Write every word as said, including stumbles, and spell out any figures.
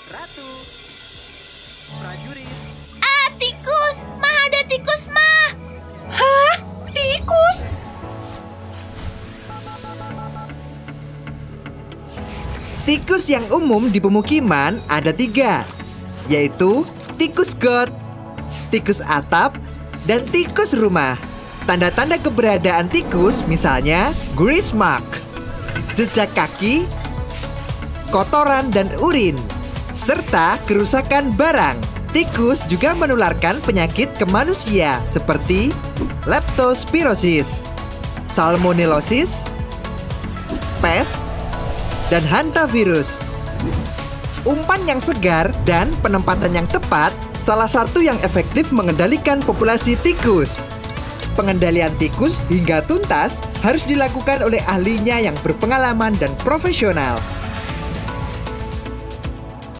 Ratu, prajurit. Ah, tikus! Mah ada tikus, Mah! Hah? Tikus? Tikus yang umum di pemukiman ada tiga, yaitu tikus got, tikus atap, dan tikus rumah. Tanda-tanda keberadaan tikus misalnya grease mark, jejak kaki, kotoran dan urin, serta kerusakan barang. Tikus juga menularkan penyakit ke manusia seperti leptospirosis, salmonellosis, pes, dan hantavirus. Umpan yang segar dan penempatan yang tepat salah satu yang efektif mengendalikan populasi tikus. Pengendalian tikus hingga tuntas harus dilakukan oleh ahlinya yang berpengalaman dan profesional.